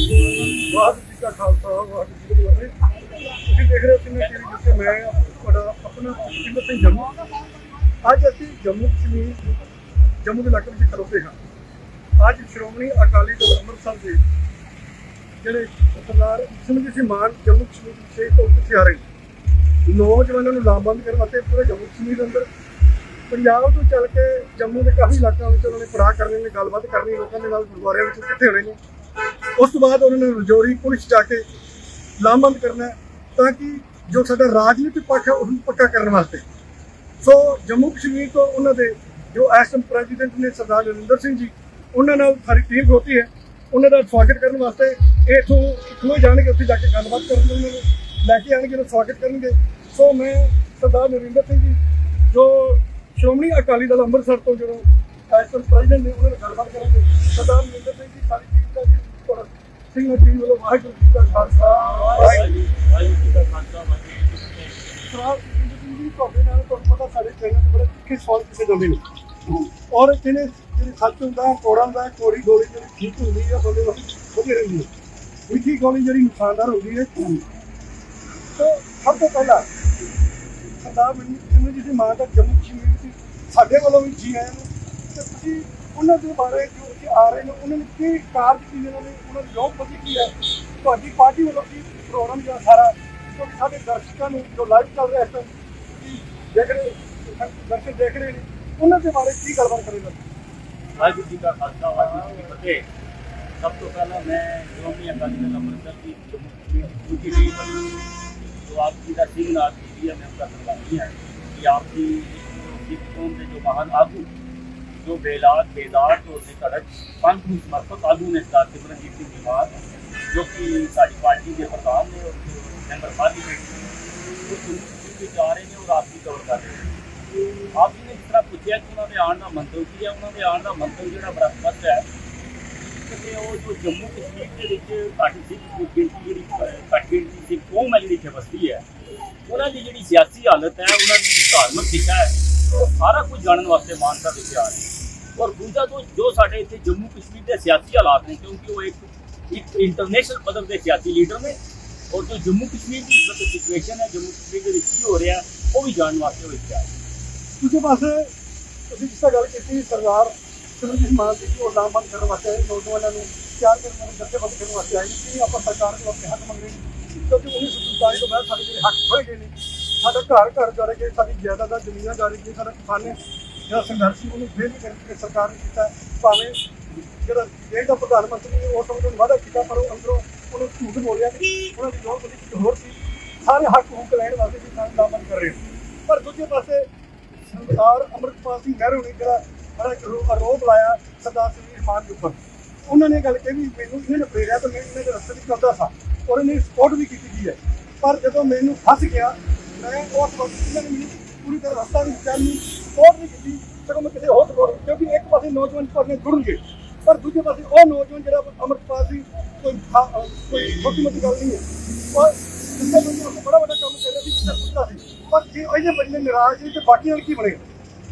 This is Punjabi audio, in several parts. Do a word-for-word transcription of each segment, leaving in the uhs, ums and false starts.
वाहगुरू जी का खालसा वाहगुरू जी की फतेह। तुसीं देख रहे हो कि मैं जिससे मैं ਤੁਹਾਡਾ अपना सिमर सिंह जम्मू ਅੱਜ ਅਸੀਂ जम्मू कश्मीर जम्मू के इलाके में खलोते हाँ। ਅੱਜ श्रोमणी अकाली दल ਅੰਮ੍ਰਿਤਸਰ ਦੇ ਜਿਹੜੇ ਸਰਦਾਰ ਸਿਮਰਜੀਤ ਸਿੰਘ ਮਾਨ जम्मू कश्मीर ਦੇ ਵਿਸ਼ੇਸ਼ ਤੌਰ ਤੇ ਆ ਰਹੇ ਨੌਜਵਾਨਾਂ ਨੂੰ ਲਾਮਬੰਦ ਕਰਨ ਵਾਸਤੇ ਪੂਰੇ जम्मू कश्मीर ਦੇ ਅੰਦਰ ਪੰਜਾਬ ਤੋਂ ਚੱਲ ਕੇ ਜੰਮੂ ਦੇ ਕਾਫੀ ਇਲਾਕਿਆਂ ਵਿੱਚ ਉਹਨਾਂ ਨੇ ਪੜਾਅ ਕਰਨੇ ਨੇ, ਗੱਲਬਾਤ ਕਰਨੀ, ਲੋਕਾਂ ਦੇ ਨਾਲ ਗੁਰਦੁਆਰਿਆਂ ਵਿੱਚ ਇਕੱਠੇ ਹੋਣੇ ਨੇ। ਉਸ ਤੋਂ ਬਾਅਦ ਉਹਨਾਂ ਨੇ ਰਜੌਰੀ ਪੁਲਿਸ ਜਾ ਕੇ ਲਾਮਬੰਦ ਕਰਨਾ ਤਾਂ ਕਿ ਜੋ ਸਾਡਾ ਰਾਜਨੀਤਿਕ ਪੱਖ ਹੈ ਉਸ ਨੂੰ ਪੱਕਾ ਕਰਨ ਵਾਸਤੇ। ਸੋ ਜੰਮੂ ਕਸ਼ਮੀਰ ਤੋਂ ਉਹਨਾਂ ਦੇ ਜੋ ਐਸਐਮ ਪ੍ਰੈਜ਼ੀਡੈਂਟ ਨੇ ਸਰਦਾਰ ਨਰਿੰਦਰ ਸਿੰਘ ਜੀ, ਉਹਨਾਂ ਨਾਲ ਸਾਰੀ ਟੀਮ ਖਲੋਤੀ ਹੈ। ਉਹਨਾਂ ਦਾ ਸਵਾਗਤ ਕਰਨ ਵਾਸਤੇ ਇਹ ਇੱਥੋਂ ਖਲੋਏ ਜਾਣਗੇ, ਉੱਥੇ ਜਾ ਕੇ ਗੱਲਬਾਤ ਕਰਨ ਉਹਨਾਂ ਨੂੰ ਲੈ ਕੇ ਆਉਣਗੇ, ਉਹਦਾ ਸਵਾਗਤ ਕਰਨਗੇ। ਸੋ ਮੈਂ ਸਰਦਾਰ ਨਰਿੰਦਰ ਸਿੰਘ ਜੀ ਜੋ श्रोमणी अकाली दल ਅੰਮ੍ਰਿਤਸਰ ਤੋਂ जो ਐਸਐਮ ਪ੍ਰੈਜ਼ੀਡੈਂਟ ने उन्होंने गलबात करेंगे। सरदार नरिंदर सिंह जी सारी टीम का जी सिंह टीम वालों वाहिगुरू जी का खालसा वाहिगुरू जी का खालसा सरदार नरिंदर सिंह जी ਤੁਹਾਡੇ ਨਾਲ ਤੁਹਾਨੂੰ ਪਤਾ ਸਾਡੇ ਚੈਨਲ ਤੇ ਬੜੇ ਤਿੱਖੇ ਸਵਾਲ ਕਿਸੇ ਜਾਂਦੇ ਨੇ ਔਰ ਜਿਹਨੇ ਜਿਹੜੇ ਸੱਚ ਹੁੰਦਾ ਕੋੜਾ ਹੁੰਦਾ ਕੋੜੀ ਗੋਲੀ ਜਿਹੜੀ ਠੀਕ ਹੁੰਦੀ ਹੈ ਬੰਦੇ ਨੂੰ ਵਧੀਆ ਰਹਿੰਦੀ ਹੈ, ਮਿੱਠੀ ਗੋਲੀ ਜਿਹੜੀ ਨੁਕਸਾਨਦਾਰ ਹੁੰਦੀ ਹੈ। ਤਾਂ ਸਭ ਤੋਂ ਪਹਿਲਾਂ ਸਰਦਾਰ ਸਿਮਰਜੀਤ ਸਿੰਘ ਮਾਨ ਦਾ ਜੰਮੂ ਕਸ਼ਮੀਰ ਸਾਡੇ ਵੱਲੋਂ ਵੀ ਜੀ ਆਇਆਂ ਨੂੰ ਤੇ ਤੁਸੀਂ ਉਹਨਾਂ ਦੇ ਬਾਰੇ ਜੋ ਇੱਥੇ ਆ ਰਹੇ ਨੇ ਉਹਨਾਂ ਨੇ ਕੀ ਕਾਰਜ ਕੀ ਉਹਨਾਂ ਨੇ ਉਹਨਾਂ ਦੀ ਯੋਗਪਤੀ ਕੀ ਹੈ, ਤੁਹਾਡੀ ਪਾਰਟੀ ਵੱਲੋਂ ਕੀ ਪ੍ਰੋਗਰਾਮ ਜਿਹੜਾ ਸਾਰਾ ਕਿਉਂਕਿ ਸਾਡੇ ਦਰਸ਼ਕਾਂ ਨੂੰ ਜੋ ਲਾਈਵ ਚੱਲ ਰਿਹਾ ਇਸ ਟਾਈਮ ਤੁਸੀਂ ਦੇਖ ਰਹੇ ਦਰਸ਼ਕ ਦੇਖ ਰਹੇ ਨੇ ਉਹਨਾਂ ਦੇ ਬਾਰੇ ਕੀ ਗੱਲਬਾਤ ਕਰੇਗਾ। ਵਾਹਿਗੁਰੂ ਜੀ ਦਾ ਖਾਲਸਾ ਵਾਹਿਗੁਰੂ ਜੀ ਕੀ ਫਤਿਹ। ਸਭ ਤੋਂ ਪਹਿਲਾਂ ਮੈਂ ਸ਼੍ਰੋਮਣੀ ਅਕਾਲੀ ਦਲ ਅੰਮ੍ਰਿਤਸਰ ਦੀ ਜੰਮੂ ਕਸ਼ਮੀਰ ਦੀ ਦੂਜੀ ਲੀਡਰ जो आपकी का सिंह नाथ मीडिया में उनका सरदारी है कि आपकी सिख कौम के जो महान आगू जो बेलाद बेदार जो कड़क पंथ में समर्पक आगू ने सरदार सिमरनजीत सिंह मान जो कि साड़ी पार्टी के प्रधान ने और मैंबर पार्लीमेंट वो सुनने जा रहे हैं और आपकी कवर कर रहे हैं। आप जी ने इस तरह पूछा कि उन्होंने आने का मंतव की है, उन्होंने आने का मंतव जो बड़ा स्पष्ट है कि वो जो जम्मू कश्मीर के घट सिख गिनती जी घट गिनती सिख कौम है जी इतने बसती है उन्होंने जी सियासी हालत है उन्होंने धार्मिक दिशा है वो सारा कुछ जानने वास्ते मानता लेके आ रहे हैं। और दूसरा तो जो साढ़े इतने जम्मू कश्मीर के सियासी हालात हैं क्योंकि वो एक एक इंटरनेशनल पदर के सियासी लीडर ने और जो जम्मू कश्मीर की मतलब सिचुएशन है जम्मू कश्मीर के की हो रहा है वो भी जानने वास्ते वो इतने आ रहे हैं। दूसरे पास जिस तरह गल की सरदार सिमरजीत मान जी को लामबंद करने वास्ते आए, नौजवानों को तैयार करने दस्तेबंद करने वास्ते आए कि आप सरकार को अपने हक मंग रहे हैं क्योंकि उन्नीस सौ संताली तो बाद साढ़े जो हक खोए गए हैं, साढ़ा घर घर जा रहे सारी जायदाद जमीन जा रही सारा किसान जो संघर्ष उन्होंने फेल भी करके सरकार ने किया भावें जो देश का प्रधानमंत्री ने उस समय वादा किया पर अंदरों उन्होंने झूठ बोलिया कि उन्होंने जो कुछ होर सी सारे हक हूक लैन वास्ते किसान लामबंद कर रहे हैं। पर दूसरे पासे सरदार अमृतपाल सिंह नਹਿਰੂ ने जो बड़ा आरोप लाया सरदार सिमरजीत मान के उपर उन्होंने गल कही भी मैनू इन्होंने प्रेरिया तो मैं इन्होंने रस्ते में चलता था और इन्हें सपोर्ट भी की गई है पर जो मैनू फस गया मैं उस वक्त इन्होंने मेरी पूरी तरह रस्ता भी चलनी सपोर्ट नहीं की सगों मैं किसी होर सपोर्ट क्योंकि एक पास नौजवान पढ़ने जुड़नगे पर दूसरे पास वह नौजवान जो अमृतपाल सिंह कोई कोई छोटी मोटी गल नहीं है और जिससे बंदे उसको बड़ा बड़ा काम कर रहे थे पूछता सी पर जे अजे बंदे नाराज नहीं तो बाकी नाल की बनेगा।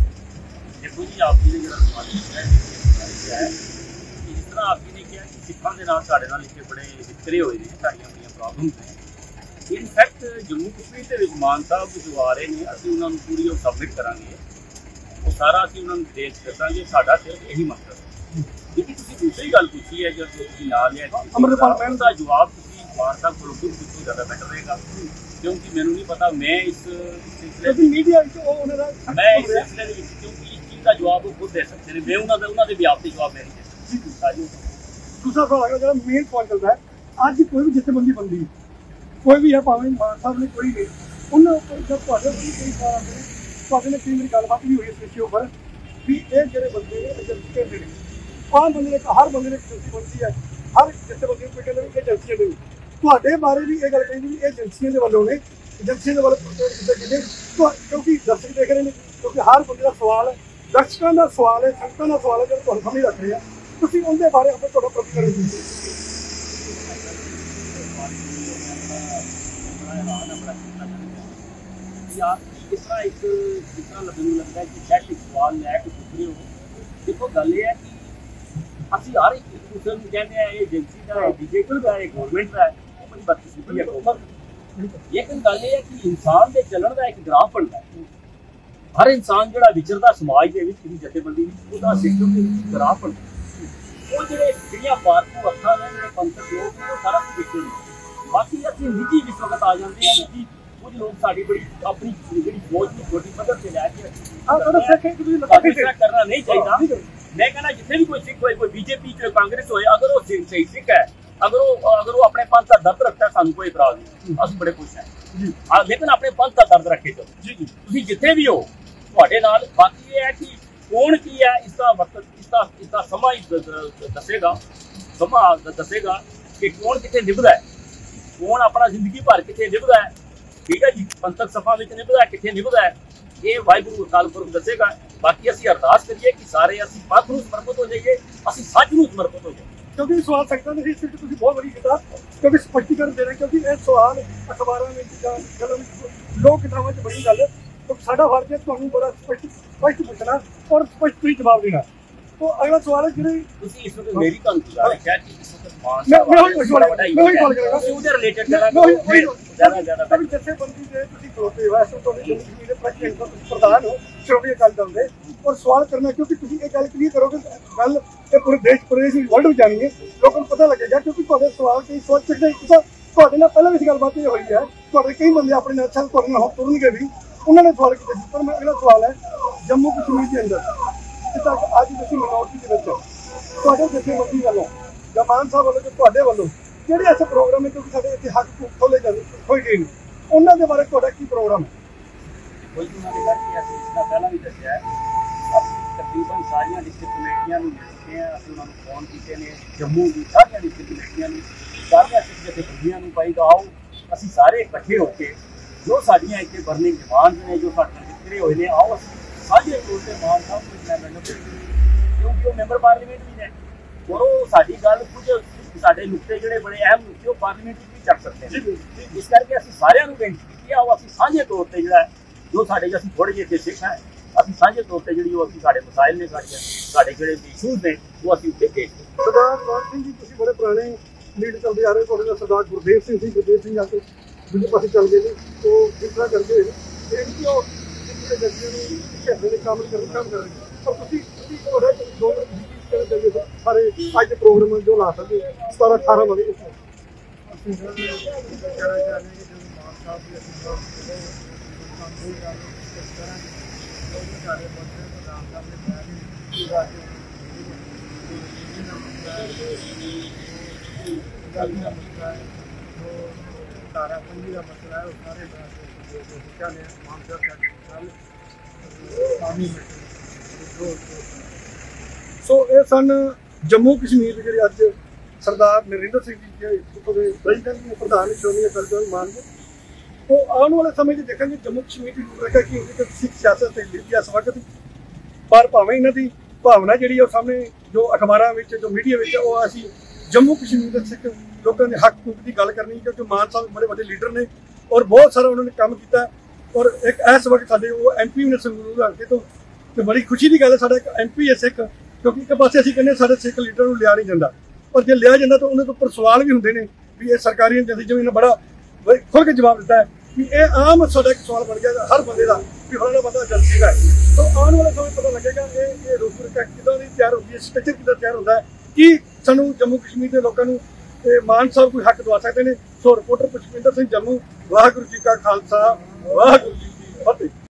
देखो जी आप जी ने जो सवाल किया है जिस तरह आप जी ने कहा कि सिखों के नाल साढ़े नाल इतने बड़े वितरे हुए हैं साड़ियाँ बड़ियाँ प्रॉब्लम्स हैं इनफैक्ट जम्मू कश्मीर के मान साहब जो आ रहे हैं असं उन्होंने पूरी वो सबमिट करांगे वो सारा असं उन्होंने देख दसांगे साडा सिर्फ यही मकसद है। जी दूसरी गल पूछी है जो ना लिया अमृतपाल मैम का जवाब मान साहब को खुद कितों ज़्यादा बेटर रहेगा क्योंकि मैनू नहीं पता मैं इस सिलसिले मीडिया मैं इस सिलसिले क्योंकि का जवाब वो खुद दे सकते हैं मैं उन्होंने उन्होंने भी आपसे जवाब नहीं दे सकता। दूसरा सवाल है जो मेन पॉइंट चलता है अज कोई भी जथेबंदी बनती है कोई भी है भावें मान साहब ने कोई नहीं उन्होंने जब कई सवाल आते हैं तो ने कई मेरी गलबात भी हुई इस विषय पर भी ये जो बंदे एजेंसी कहते हैं पाँच बंदे ने हर बंदे ने एजेंसी बनती है हर जथेबंदी कोई कहते हैं एजेंसियां नहीं ਤੁਹਾਡੇ ਬਾਰੇ ਵੀ ਇਹ ਗੱਲ ਕਹਿੰਦੀ ਵੀ ਏਜੰਸੀਆਂ ਦੇ ਵੱਲੋਂ ਨੇ ਏਜੰਸੀਆਂ ਦੇ ਵੱਲੋਂ ਕਿਉਂਕਿ ਦਰਸ਼ਕ ਦੇਖ ਰਹੇ ਨੇ ਕਿਉਂਕਿ ਹਰ ਬੰਦੇ ਦਾ ਸਵਾਲ ਹੈ ਦਰਸ਼ਕਾਂ ਦਾ ਸਵਾਲ ਹੈ ਸੰਗਤਾਂ ਦਾ ਸਵਾਲ ਹੈ ਜਿਹੜਾ ਤੁਹਾਨੂੰ ਸਾਹਮਣੇ ਰੱਖ ਰਹੇ ਆ ਤੁਸੀਂ ਉਹਦੇ ਬਾਰੇ ਆਪਾਂ ਤੁਹਾਡਾ ਪ੍ਰਤੀਕਰਮ ਦਿਓ। आप किस तरह एक जिस तरह लगने लगता है कि शैट सवाल लैके पूछ रहे हो देखो गल ये है कि ਅਸੀਂ ਹਰ ਇੱਕ ਦੂਸਰੇ ਨੂੰ ਕਹਿੰਦੇ ਆ ਇਹ ਏਜੰਸੀ ਦਾ ਹੈ, ਬੀਜੇਪੀ ਦਾ ਹੈ, ਗਵਰਨਮੈਂਟ ਦਾ ਹੈ, ਉਹ ਬੜੀ ਬਦਕਿਸਮਤੀ ਹੈ। ਲੇਕਿਨ ਗੱਲ ਇਹ ਹੈ ਕਿ ਇਨਸਾਨ ਦੇ ਚੱਲਣ ਦਾ ਇੱਕ ਗ੍ਰਾਫ ਬਣਦਾ ਹੈ। ਹਰ ਇਨਸਾਨ ਜਿਹੜਾ ਵਿਚਰਦਾ ਸਮਾਜ ਦੇ ਵਿੱਚ ਕਿਸੇ ਜਥੇਬੰਦੀ ਵਿੱਚ ਉਹਦਾ ਸਿਸਟਮ ਦੇ ਵਿੱਚ ਗ੍ਰਾਫ ਬਣਦਾ। ਉਹ ਜਿਹੜੇ ਜਿਹੜੀਆਂ ਫਾਲਤੂ ਅੱਖਾਂ ਨੇ ਜਿਹੜੇ ਪੰਥਕ ਲੋਕ ਨੇ ਉਹ ਸਾਰਾ ਕੁਝ ਦੇਖਦੇ ਨੇ। ਬਾਕੀ ਅਸੀਂ ਨਿੱਜੀ ਇਸ ਵਕਤ ਆ ਜਾਂਦੇ ਹਾਂ ਨਿੱਜੀ ਕੁਝ ਲੋਕ ਸਾਡੀ ਬੜੀ ਆਪਣੀ ਜਿਹੜੀ ਸੋਚ ਨੂੰ ਛੋਟੀ ਪੱਧਰ ਤੇ ਲੈ ਕੇ ਕਰਨਾ ਨਹੀਂ ਚਾਹੀਦਾ। ਮੈਂ ਕਹਿੰਦਾ ਜਿੱਥੇ ਵੀ ਕੋਈ ਸਿੱਖ ਹੋਏ, ਕੋਈ ਬੀਜੇਪੀ ਚ ਕਾਂਗਰਸ ਹੋਏ, ਅਗਰ ਉਹ ਸਹੀ ਸਿੱਖ ਹੈ, ਅਗਰ ਉਹ ਅਗਰ ਉਹ ਆਪਣੇ ਪੰਥ ਦਾ ਦਰਦ ਰੱਖਦਾ ਸਾਨੂੰ ਕੋਈ ਇਤਰਾਜ਼ ਨਹੀਂ, ਅਸੀਂ ਬੜੇ ਖੁਸ਼ ਹਾਂ। ਲੇਕਿਨ ਆਪਣੇ ਪੰਥ ਦਾ ਦਰਦ ਰੱਖੇ ਜਾਓ ਜੀ ਜੀ ਤੁਸੀਂ ਜਿੱਥੇ ਵੀ ਹੋ ਤੁਹਾਡੇ ਨਾਲ। ਬਾਕੀ ਇਹ ਹੈ ਕਿ ਕੌਣ ਕੀ ਹੈ ਇਸ ਦਾ ਵਕਤ ਇਸ ਦਾ ਇਸ ਦਾ ਸਮਾਂ ਹੀ ਦੱਸੇਗਾ, ਸਮਾਂ ਦੱਸੇਗਾ ਕਿ ਕੌਣ ਕਿੱਥੇ ਨਿਭਦਾ ਹੈ, ਕੌਣ ਆਪਣਾ ਜ਼ਿੰਦਗੀ ਭਰ ਕਿੱਥੇ ਨਿਭਦਾ ਹੈ। ਠੀਕ ਹੈ ਜੀ, ਪੰਥਕ ਸਭਾ ਵਿੱਚ ਨਿਭਦਾ ਕਿੱਥੇ ਨਿਭਦਾ ਹੈ, ਇਹ ਵਾਹਿਗੁਰੂ ਅਕਾਲ ਪੁਰਖ ਦੱਸੇਗਾ। ਬਾਕੀ ਅਸੀਂ ਅਰਦਾਸ ਕਰੀਏ ਕਿ ਸਾਰੇ ਅਸੀਂ ਪੰਥ ਨੂੰ ਸਮਰਪਿਤ ਹੋ ਜਾਈਏ, ਅਸੀਂ ਸੱਚ ਨੂੰ ਸਮਰਪਿਤ ਹੋ ਜਾਈਏ। ਕਿਉਂਕਿ ਸਵਾਲ ਸਕਦਾ ਨਹੀਂ ਇਸ ਵਿੱਚ ਤੁਸੀਂ ਬਹੁਤ ਵਧੀਆ ਕੀਤਾ, ਕਿਉਂਕਿ ਸਪਸ਼ਟੀਕਰਨ ਦੇ ਰਹੇ, ਕਿਉਂਕਿ ਇਹ ਸਵਾਲ ਅਖਬਾਰਾਂ ਵਿੱਚ ਜਾਂ ਗੱਲਾਂ ਵਿੱਚ ਲੋਕ ਕਿਤਾਬਾਂ 'ਚ ਬੜੀ ਗੱਲ ਹੈ। ਤਾਂ ਸਾਡਾ ਫਰਜ਼ ਹੈ ਤੁਹਾਨੂੰ ਬੜਾ ਸਪਸ਼ਟ ਸਪਸ਼ਟ ਪੁੱਛਣਾ ਔਰ ਸਪਸ਼ਟ ਹੀ ਜਵਾਬ ਦੇਣਾ। तो अगला सवाल है कि ਤੁਸੀਂ ਇਸ ਵਕਤ ਮੇਰੀ ਤੁਹਾਨੂੰ ਗੁਜ਼ਾਰਿਸ਼ ਹੈ ਕਿ ਇਸ ਵਕਤ ਮਾਨ ਮੈਂ ਸਾਹਿਬ ਮੈਂ ਉਹੀ ਸਵਾਲ ਮੈਂ ਉਹੀ ਸਵਾਲ ਕਰਾਂਗਾ ਉਹਦੇ ਰਿਲੇਟਡ ਮੈਂ ਜਿਹੜਾ ਉਹੀ ਜ਼ਿਆਦਾ ਜ਼ਿਆਦਾ ਕभी ਜਥੇਬੰਦੀ ਦੇ ਤੁਸੀਂ ਖਲੋਤੇ ਹੋ, ਇਸ ਤੋਂ ਤੁਹਾਡੇ ਜੰਮੂ ਕਸ਼ਮੀਰ ਦੇ ਪ੍ਰੈਜ਼ੀਡੈਂਟ ਹੋ, ਤੁਸੀਂ ਪ੍ਰਧਾਨ ਹੋ ਸ਼੍ਰੋਮਣੀ ਅਕਾਲੀ ਦਲ ਦੇ, ਔਰ ਸਵਾਲ ਕਰਨਾ ਕਿਉਂਕਿ ਤੁਸੀਂ ਇਹ ਗੱਲ ਕਲੀਅਰ ਕਰੋਗੇ ਗੱਲ ਇਹ ਪੂਰੇ ਦੇਸ਼ ਪ੍ਰਦੇਸ਼ ਵਿੱਚ ਵਰਲਡ ਵਿੱਚ ਜਾਣੀ ਹੈ, ਲੋਕਾਂ ਨੂੰ ਪਤਾ ਲੱਗੇਗਾ। ਕਿਉਂਕਿ ਤੁਹਾਡੇ ਸਵਾਲ ਕਈ ਸਵਾਲ ਪਿਛਲੇ ਤੁਹਾਡੇ ਨਾਲ ਪਹਿਲਾਂ ਵੀ ਇਸ ਗੱਲਬਾਤ ਇਹ ਹੋਈ ਹੈ, ਤੁਹਾਡੇ ਕਈ ਬੰਦੇ ਆਪਣੇ ਨਾਲ ਅੱਛਾ ਤੁਹਾਡੇ ਨਾਲ ਤੁਰਨਗੇ ਵੀ, ਉਹਨਾਂ ਨੇ ਸਵਾਲ ਕੀਤੇ ਸੀ। ਪਰ ਮੈਂ ਅਗਲਾ ਸਵਾਲ ਹੈ ਜੰਮੂ ਕਸ਼ਮੀਰ ਦੇ ਅੰਦਰ ਜਿੱਦਾਂ ਅੱਜ ਤੁਸੀਂ ਮਿਨੋਰਟੀ ਦੇ ਵਿੱਚ ਤੁਹਾਡੇ ਜਥੇਬੰਦੀ ਵੱਲੋਂ ਜਾਂ ਮਾਨ ਸਾਹਿਬ ਵੱਲੋਂ ਤੁਹਾਡੇ ਵੱਲੋਂ ਜਿਹੜੇ ਐਸੇ ਪ੍ਰੋਗਰਾਮ ਹੈ ਕਿਉਂਕਿ ਸਾਡੇ ਇੱਥੇ ਹੱਕ ਖੋਲੇ ਜਾਂਦੇ ਹੋਏ ਗਏ ਨੇ, ਉਹਨਾਂ ਦੇ ਬਾਰੇ ਤੁਹਾਡਾ ਕੀ ਪ੍ਰੋਗਰਾਮ ਹੈ? ਕੋਈ ਵੀ ਉਹਨਾਂ ਕਿ ਅਸੀਂ ਇਸ ਦਾ ਪਹਿਲਾਂ ਵੀ ਦੱਸਿਆ ਹੈ, ਅਸੀਂ ਤਕਰੀਬਨ ਸਾਰੀਆਂ ਡਿਸਟ੍ਰਿਕਟ ਕਮੇਟੀਆਂ ਨੂੰ ਮਿਲ ਚੁੱਕੇ ਹਾਂ, ਅਸੀਂ ਉਹਨਾਂ ਨੂੰ ਫੋਨ ਕੀਤੇ ਨੇ, ਜੰਮੂ ਦੀ ਸਾਰੀਆਂ ਡਿਸਟ੍ਰਿਕਟ ਕਮੇਟੀਆਂ ਨੂੰ, ਸਾਰੀਆਂ ਸਿੱਖ ਜਥੇਬੰਦੀਆਂ ਨੂੰ ਪਾਈ ਆਓ ਅਸੀਂ ਸਾਰੇ ਇਕੱਠੇ ਹੋ ਕੇ ਜੋ ਸਾਡੀਆਂ ਇੱਥੇ ਬਰਨਿੰਗ ਡਿਮਾਂਡਸ ਨੇ, ਜੋ ਸਾਡੇ ਵਿਤਕਰੇ ਹੋਏ ਨੇ, ਆਓ ਅਸੀਂ ਸਾਂਝੇ ਤੌਰ ਤੇ ਮਾਨ ਸਾਹਿਬ ਨੂੰ ਮੈਂ ਮੈਨੂੰ ਕਿਉਂਕਿ ਉਹ ਮੈਂਬਰ ਪਾਰਲੀਮੈਂਟ ਵੀ ਨੇ ਔਰ ਉਹ ਸਾਡੀ ਗੱਲ ਕੁਝ ਸਾਡੇ ਨੁਕਤੇ ਜਿਹੜੇ ਬੜੇ ਅਹਿਮ ਨੁਕਤੇ ਉਹ ਪਾਰਲੀਮੈਂਟ ਵਿੱਚ ਵੀ ਚੱਕ ਸਕਦੇ ਨੇ। ਇਸ ਕਰਕੇ ਅਸੀਂ ਸਾਰਿਆਂ ਨੂੰ ਬੇਨਤੀ ਕੀਤੀ ਆਓ ਅਸੀਂ ਸਾਂਝੇ ਤੌਰ ਤੇ ਜਿਹੜਾ ਜੋ ਸਾਡੇ ਅਸੀਂ ਥੋੜ੍ਹੇ ਜਿਹੇ ਇੱਥੇ ਸਿੱਖ ਹੈ, ਅਸੀਂ ਸਾਂਝੇ ਤੌਰ ਤੇ ਜਿਹੜੀ ਉਹ ਅਸੀਂ ਸਾਡੇ ਮਸਾਇਲ ਨੇ ਸਾਡੀਆਂ ਸਾਡੇ ਜਿਹੜੇ ਇਸ਼ੂਜ਼ ਨੇ ਉਹ ਅਸੀਂ ਉੱਤੇ ਭੇਜ ਦਿੱਤੇ। ਸਰਦਾਰ ਗੌਰ ਸਿੰਘ ਜੀ ਤੁਸੀਂ ਬੜੇ ਪੁਰਾਣੇ ਲੀਡ ਚੱਲਦੇ ਆ ਰਹੇ, ਤੁਹਾਡੇ ਨਾਲ ਸਰਦਾਰ ਗੁਰਦੇਵ ਸਿੰਘ ਸੀ, ਗੁਰਦੇਵ ਸਿੰਘ ਆ ਕੇ ਦੂਜੇ ਪਾਸੇ ਚੱਲ ਗਏ ਨੇ, ਉਹ ਜਿਸ ਤਰ੍ਹਾਂ ਕਰਕੇ ਇਹ ਕਿ ਉਹ ਜਿਹੜੇ ਜੱਜੀਆਂ ਨੂੰ ਘੇਰਦੇ ਨੇ ਕੰਮ ਕਰਨ ਕੰਮ ਕਰ ਰਹੇ ਪਰ ਤੁਸੀਂ ਤੁਸੀਂ ਤੁਹਾਡਾ ਦੋ ਕਰਨ ਚੱਲੇ ਸਾਰੇ ਅੱਜ ਦੇ ਪ੍ਰੋਗਰਾਮ ਜੋ ਲਾ ਸਕਦੇ ਸਤਾਰਾਂ ਅਠਾਰਾਂ ਵਾਲੇ ਅਸੀਂ ਕਹਿਣਾ ਚਾਹੁੰਦੇ ਕਿ ਜਦੋਂ ਮਾਨ ਸਾਹਿਬ ਦੀ ਅਸੀਂ ਕੰਮ ਕਰਾਂਗੇ ਸਾਡੇ ਬੰਦੇ ਪ੍ਰਧਾਨ ਸਾਹਿਬ ਨੇ ਕਿਹਾ ਕਿ ਰਾਜ ਗੱਲ ਦਾ ਮਸਲਾ ਹੈ, ਜੋ ਧਾਰਾ ਪੰਜੀ ਦਾ ਮਸਲਾ ਹੈ, ਉਹ ਸਾਰੇ ਸਿੱਖਿਆ ਨੇ ਮਾਨ ਸਾਹਿਬ ਨਾਲ ਸ਼ਾਮਿਲ ਹੈ। ਸੋ ਇਹ ਸਨ ਜੰਮੂ ਕਸ਼ਮੀਰ ਦੇ ਜਿਹੜੇ ਅੱਜ ਸਰਦਾਰ ਨਰਿੰਦਰ ਸਿੰਘ ਜੀ ਜਿਹੜੇ ਉੱਥੋਂ ਦੇ ਪ੍ਰੈਜ਼ੀਡੈਂਟ ਨੇ, ਪ੍ਰਧਾਨ ਸ਼੍ਰੋਮਣੀ ਅਕਾਲੀ ਦਲ ਮਾਨ ਜੀ, ਉਹ ਆਉਣ ਵਾਲੇ ਸਮੇਂ 'ਚ ਦੇਖਾਂਗੇ ਜੰਮੂ ਕਸ਼ਮੀਰ ਦੀ ਰੂਪਰੇਖਾ ਕੀ ਹੋਵੇਗੀ। ਸਿੱਖ ਸਿਆਸਤ ਤੇ ਲਿਖਿਆ ਇਸ ਵਕਤ ਪਰ ਭਾਵੇਂ ਇਹਨਾਂ ਦੀ ਭਾਵਨਾ ਜਿਹੜੀ ਉਹ ਸਾਹਮਣੇ ਜੋ ਅਖਬਾਰਾਂ ਵਿੱਚ ਜੋ ਮੀਡੀਆ ਵਿੱਚ ਉਹ ਅਸੀਂ ਜੰਮੂ ਕਸ਼ਮੀਰ ਦੇ ਸਿੱਖ ਲੋਕਾਂ ਦੇ ਹੱਕ ਹੂਕ ਦੀ ਗੱਲ ਕਰਨੀ, ਕਿਉਂਕਿ ਮਾਨ ਸਾਹਿਬ ਬੜੇ ਵੱਡੇ ਲੀਡਰ ਨੇ ਔਰ ਬਹੁਤ ਸਾਰਾ ਉਹਨਾਂ ਨੇ ਕੰਮ ਕੀਤਾ ਔਰ ਇੱਕ ਇਸ ਵਕਤ ਸਾਡੇ ਉਹ ਐਮ ਪੀ ਨੇ ਸੰਗਰੂਰ ਹਲਕੇ ਤੋਂ, ਤੇ ਬੜੀ ਖੁਸ਼ੀ ਦੀ ਗੱਲ ਹੈ ਸਾਡਾ ਇੱਕ ਐਮ ਪੀ ਹੈ ਸਿੱਖ, ਕਿਉਂਕਿ ਇੱਕ ਪਾਸੇ ਅਸੀਂ ਕਹਿੰਦੇ ਸਾਡੇ ਸਿੱਖ ਲੀਡਰ ਨੂੰ ਲਿਆ ਨਹੀਂ ਜਾਂਦਾ, ਪਰ ਜੇ ਲਿਆ ਜਾਂਦਾ ਤਾਂ ਉਹਨਾਂ ਤੋਂ ਉੱਪਰ ਸਵਾਲ ਵੀ ਹੁੰਦੇ ਨੇ ਵੀ ਇਹ ਸਰਕਾਰੀ ਏਜੰਸੀ ਜਿਵੇਂ ਇਹਨਾਂ ਬੜਾ ਖੁੱਲ੍ਹ ਕੇ ਜਵਾਬ ਦਿੱਤਾ ਹੈ ਵੀ ਇਹ ਆਮ ਸਾਡਾ ਇੱਕ ਸਵਾਲ ਬਣ ਗਿਆ ਹਰ ਬੰਦੇ ਦਾ ਵੀ ਫਲਾਣਾ ਬੰਦਾ ਏਜੰਸੀ ਦਾ ਹੈ। ਤਾਂ ਆਉਣ ਵਾਲੇ ਸਮੇਂ ਪਤਾ ਲੱਗੇਗਾ ਇਹ ਇਹ ਰੂਪਰੇਖਾ ਕਿੱਦਾਂ ਦੀ ਤਿਆਰ ਹੁੰਦੀ ਹੈ, ਸਟਰਕਚਰ ਕਿੱਦਾਂ ਤਿਆਰ ਹੁੰਦਾ ਹੈ, ਕੀ ਸਾਨੂੰ ਜੰਮੂ ਕਸ਼ਮੀਰ ਦੇ ਲੋਕਾਂ ਨੂੰ ਤੇ ਮਾਨ ਸਾਹਿਬ ਕੋਈ ਹੱਕ ਦਵਾ ਸਕਦੇ ਨੇ। ਸੋ ਰਿਪੋਰਟਰ ਪੁਸ਼ਪਿੰਦਰ ਸਿੰਘ ਜੰਮੂ, ਵਾਹਿਗੁਰੂ ਜੀ ਕਾ ਖਾਲਸਾ ਵਾਹਿਗੁਰੂ ਜੀ ਕੀ ਫਤਿਹ।